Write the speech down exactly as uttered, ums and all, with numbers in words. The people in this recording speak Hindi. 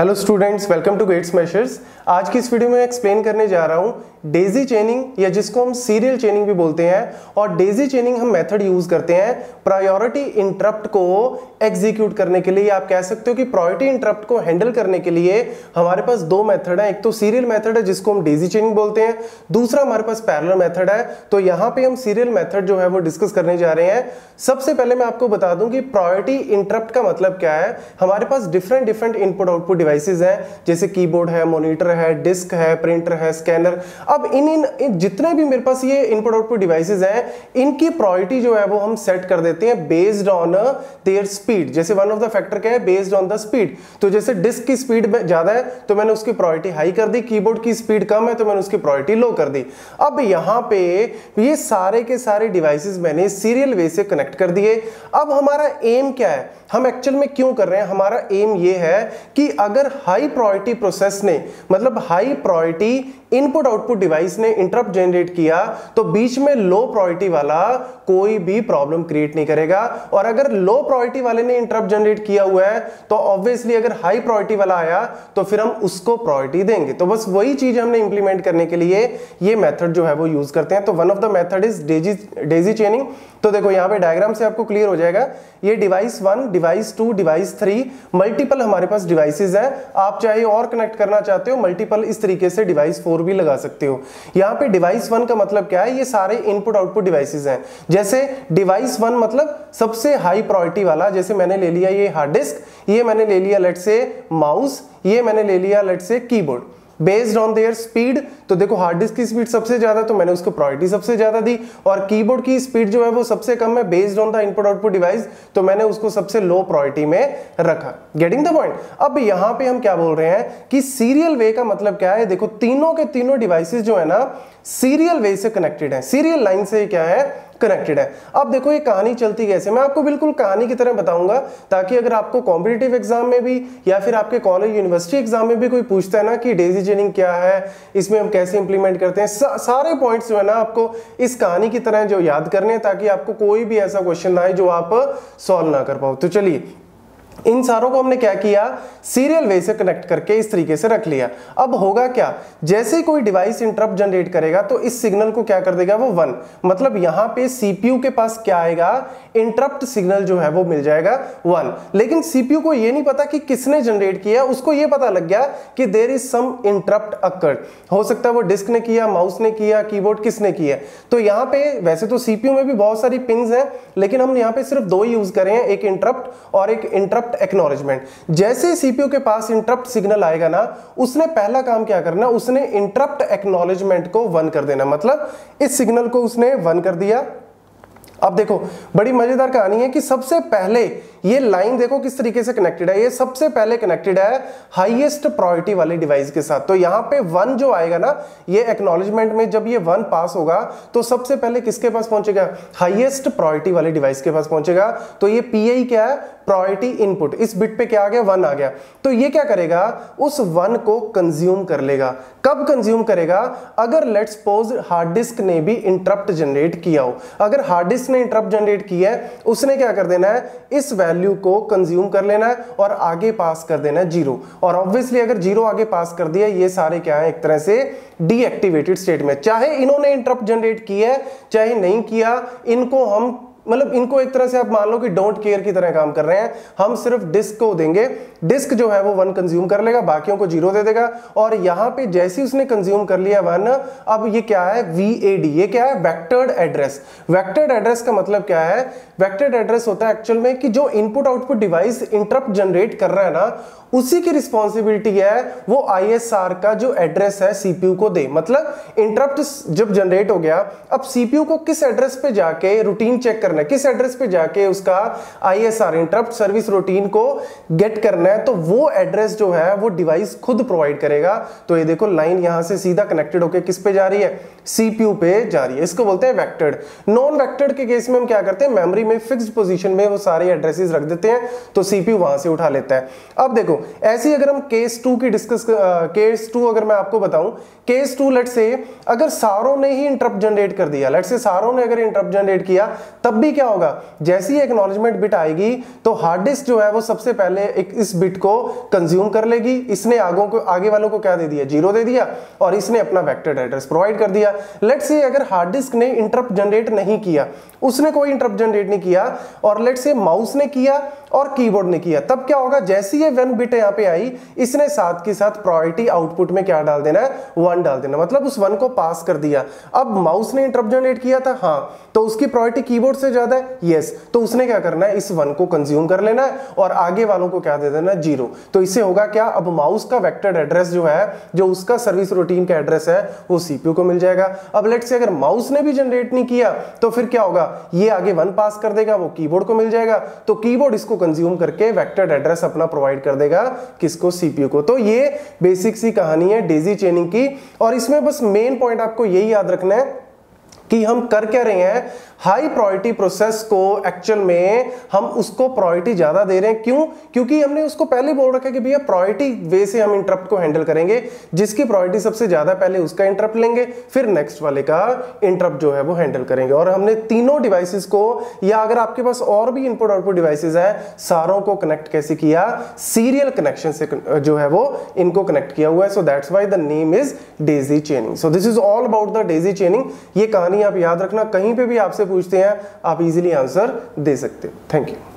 Hello students, welcome to gates measures. आज की इस वीडियो में एक्सप्लेन करने जा रहा हूं डेजी चेनिंग या जिसको हम सीरियल चेनिंग भी बोलते हैं। और डेजी चेनिंग हम मेथड यूज करते हैं प्रायोरिटी इंटरप्ट को एग्जीक्यूट करने के लिए। आप कह सकते हो कि प्रायोरिटी इंटरप्ट को हैंडल करने के लिए हमारे पास दो मेथड है। एक तो सीरियल मेथड है जिसको हम डेजी चेनिंग बोलते हैं, दूसरा हमारे पास पैरेलल मेथड है। तो यहाँ पे हम सीरियल मेथड जो है वो डिस्कस करने जा रहे हैं। सबसे पहले मैं आपको बता दूं कि प्रायोरिटी इंटरप्ट का मतलब क्या है। हमारे पास different different input output devices हैं, जैसे कीबोर्ड है, मॉनिटर है, डिस्क है, प्रिंटर है, स्कैनर। अब इन इन, इन जितने भी मेरे पास ये इनपुट आउटपुट डिवाइसेस हैं, इनकी प्रायोरिटी जो है वो हम सेट कर देते हैं बेस्ड ऑन देयर स्पीड। जैसे वन ऑफ द फैक्टर क्या है, बेस्ड ऑन द स्पीड। तो जैसे डिस्क की स्पीड ज्यादा है तो मैंने उसकी प्रायोरिटी हाई कर दी, कीबोर्ड की स्पीड कम है तो मैंने उसकी प्रायोरिटी लो कर दी। अब यहाँ पे ये सारे के सारे डिवाइसेस मैंने सीरियल वे से कनेक्ट कर दिए। अब हमारा एम क्या है, हम एक्चुअल में क्यों कर रहे हैं, हमारा एम ये है कि अगर हाई प्रायोरिटी प्रोसेस ने, मतलब high priority input output device ने इंटरप्ट जनरेट किया तो बीच में लो प्रायोरिटी वाला कोई भी प्रॉब्लम क्रिएट नहीं करेगा। और अगर लो प्रायोरिटी वाले ने इंटरप्ट जनरेट किया हुआ है तो ऑब्वियसली अगर हाई प्रायोरिटी वाला आया तो फिर हम उसको प्रायोरिटी देंगे। तो बस वही चीज हमने इंप्लीमेंट करने के लिए ये मेथड जो है वो यूज करते हैं। तो one of the method is daisy daisy chaining. तो देखो यहाँ पे डायग्राम से आपको क्लियर हो जाएगा। ये device one, device two, device three, multiple हमारे पास डिवाइसेस हैं। आप चाहे और कनेक्ट करना चाहते हो मल्टीपल, इस तरीके से डिवाइस फोर भी लगा सकते हो। यहाँ पे डिवाइस वन का मतलब क्या है, ये सारे इनपुट आउटपुट डिवाइसेस हैं। जैसे डिवाइस वन मतलब सबसे हाई प्रायोरिटी वाला, जैसे मैंने ले लिया ये हार्ड डिस्क, ये मैंने ले लिया लेट्स से माउस, ये मैंने ले लिया let's say keyboard based on their speed. तो देखो हार्ड डिस्क की स्पीड सबसे ज्यादा तो मैंने उसको प्रायोरिटी सबसे ज्यादा दी, और कीबोर्ड की स्पीड जो है वो सबसे कम है based on the input output device, तो मैंने उसको सबसे लो प्रायोरिटी में रखा। Getting the point. अब यहां पे हम क्या बोल रहे हैं कि सीरियल वे का मतलब क्या है। देखो तीनों के तीनों डिवाइसेस जो है ना सीरियल वे से कनेक्टेड है, सीरियल लाइन से क्या है कनेक्टेड है। अब देखो ये कहानी चलती कैसे, मैं आपको बिल्कुल कहानी की तरह बताऊंगा, ताकि अगर आपको कॉम्पिटिटिव एग्जाम में भी या फिर आपके कॉलेज यूनिवर्सिटी एग्जाम में भी कोई पूछता है ना कि डेजी चेनिंग क्या है, इसमें हम कैसे इंप्लीमेंट करते हैं, सा, सारे पॉइंट्स जो है ना आपको इस कहानी की तरह जो याद करने हैं, ताकि आपको कोई भी ऐसा क्वेश्चन ना आए जो आप सॉल्व ना कर पाओ। तो चलिए इन सारों को हमने क्या किया, सीरियल वे से कनेक्ट करके इस तरीके से रख लिया। अब होगा क्या, जैसे कोई डिवाइस इंटरप्ट जनरेट करेगा तो इस सिग्नल को क्या कर देगा वो वन, मतलब यहां पे सीपीयू के पास क्या आएगा, इंटरप्ट सिग्नल जो है वो मिल जाएगा वन। लेकिन सीपीयू को ये नहीं पता कि किसने जनरेट किया, उसको ये पता लग गया कि there is some interrupt occurred. हो सकता है वो डिस्क ने किया, माउस ने किया, कीबोर्ड किसने किया। तो यहाँ पे वैसे तो सीपीयू में भी बहुत सारी पिंस हैं, लेकिन हम यहाँ पे सिर्फ दो यूज करें, एक इंटरप्ट और एक इंटरप्ट एक्नॉलेजमेंट। जैसे सीपीयू के पास इंटरप्ट सिग्नल आएगा ना, उसने पहला काम क्या करना, उसने इंटरप्ट एक्नॉलेजमेंट को वन कर देना, मतलब इस सिग्नल को उसने वन कर दिया। अब देखो बड़ी मजेदार कहानी है कि सबसे पहले ये लाइन देखो किस तरीके से कनेक्टेड है, ये सबसे पहले कनेक्टेड है हाईएस्ट प्रायोरिटी वाले डिवाइस के साथ। तो यहाँ पे वन जो आएगा ना, ये एक्नॉलेजमेंट में जब ये वन पास होगा तो सबसे पहले किसके पास पहुंचेगा, हाईएस्ट प्रायोरिटी वाले डिवाइस के पास पहुंचेगा। तो ये पीआई क्या है, प्रायोरिटी इनपुट, इस बिट पे क्या आ गया, वन आ गया। तो ये क्या करेगा, उस वन को कंज्यूम कर लेगा। कब कंज्यूम करेगा, अगर लेट्स सपोज हार्ड डिस्क ने भी इंटरप्ट जनरेट किया हो। अगर हार्ड डिस्क ने इंटरप्ट जनरेट किया है, उसने क्या कर देना है, इस वैल्यू को कंज्यूम कर लेना है और आगे पास कर देना है जीरो। और ऑब्वियसली अगर जीरो आगे पास कर दिया, ये सारे क्या है, एक तरह से डीएक्टिवेटेड स्टेट में। चाहे इन्होंने इंटरप्ट जनरेट किया है चाहे नहीं किया, इनको हम मतलब इनको एक तरह से आप मान लो कि डोंट केयर की तरह काम कर रहे हैं। हम सिर्फ डिस्क को देंगे, डिस्क जो है वो वन कंज्यूम कर लेगा, बाकियों को जीरो दे देगा। और यहां पे जैसे ही उसने कंज्यूम कर लिया वन, अब ये क्या है, वीएडी, ये क्या है, वेक्टर्ड एड्रेस। वेक्टर्ड एड्रेस का मतलब क्या है, वेक्टर्ड एड्रेस होता है एक्चुअल में कि जो input output device interrupt generate कर रहा है ना, उसी की रिस्पॉन्सिबिलिटी है वो आईएसआर का जो एड्रेस है सीपीयू को दे। मतलब इंटरप्ट जब जनरेट हो गया, अब सीपीयू को किस एड्रेस पे जाके रूटीन चेक करना है, किस एड्रेस पे जाके उसका आईएसआर इंटरप्ट सर्विस रूटीन को गेट करना है, तो वो एड्रेस जो है वो डिवाइस खुद प्रोवाइड करेगा। तो ये देखो लाइन यहां से सीधा कनेक्टेड होकर किस पे जा रही है, सीपीयू पे जा रही है। इसको बोलते हैं वेक्टर्ड। नॉन वेक्टर्ड के केस में हम क्या करते हैं, मेमोरी में फिक्स्ड पोजीशन में वो सारे एड्रेसेस रख देते हैं, तो सीपीयू वहां से उठा लेता है। अब देखो ऐसी अगर हम केस टू की डिस्कस केस टू अगर मैं आपको बताऊं, केस टू लेट्स से अगर सारों ने ही इंटरप्ट जनरेट कर दिया, लेट्स से सारों ने अगर इंटरप्ट जनरेट किया तब भी क्या होगा, जैसी एक्नॉलेजमेंट बिट आएगी तो हार्ड डिस्क जो है वो सबसे पहले एक इस बिट को कंज्यूम कर लेगी। इसने आगों को आगे वालों को क्या दे दिया, जीरो दे दिया, और इसने अपना वेक्टर एड्रेस प्रोवाइड कर दिया। लेट्स से अगर हार्ड डिस्क ने इंटरप्ट जनरेट नहीं किया, उसने कोई इंटरप्ट जनरेट नहीं किया, और लेट्स से माउस ने किया और कीबोर्ड ने किया, तब क्या होगा, जैसी ये वन बिट यहाँ पे आई, इसने साथ के साथ प्रायोरिटी आउटपुट में क्या डाल देना है, वन डाल देना, मतलब उस वन को पास कर दिया। अब माउस ने इंटरप्ट जनरेट किया था, हाँ, तो उसकी प्रायोरिटी कीबोर्ड से ज्यादा है, यस, तो उसने क्या करना है, इस वन को कंज्यूम कर लेना है और आगे वालों को क्या दे देना, जीरो। तो इससे होगा क्या, अब माउस का वेक्टर एड्रेस जो है, जो उसका सर्विस रूटीन का एड्रेस है, वो सीपीयू को मिल जाएगा। अब लेट्स से अगर माउस ने भी जनरेट नहीं किया तो फिर क्या होगा, ये आगे वन पास कर देगा, वो कीबोर्ड को मिल जाएगा, तो कीबोर्ड इसको कंज्यूम करके वेक्टर एड्रेस अपना प्रोवाइड कर देगा किसको, सीपीयू को। तो ये बेसिक सी कहानी है डेजी चेनिंग की, और इसमें बस मेन पॉइंट आपको यही याद रखना है कि हम कर क्या रहे हैं, हाई प्रायोरिटी प्रोसेस को एक्चुअल में हम उसको प्रायोरिटी ज्यादा दे रहे हैं। क्यों? क्योंकि हमने उसको पहले बोल रखा है कि भैया प्रायोरिटी वे से हम इंटरप्ट को हैंडल करेंगे, जिसकी प्रायोरिटी सबसे ज्यादा, पहले उसका इंटरप्ट लेंगे, फिर नेक्स्ट वाले का इंटरप्ट जो है वो हैंडल करेंगे। और हमने तीनों डिवाइसेस को, या अगर आपके पास और भी इनपुट आउटपुट डिवाइसेस है, सारों को कनेक्ट कैसे किया, सीरियल कनेक्शन से जो है वो इनको कनेक्ट किया हुआ है। So that's why the name is daisy chaining. So this is all about the daisy chaining. ये कहानी आप याद रखना, कहीं पे भी आपसे पूछते हैं आप इजीली आंसर दे सकते हो। Thank you.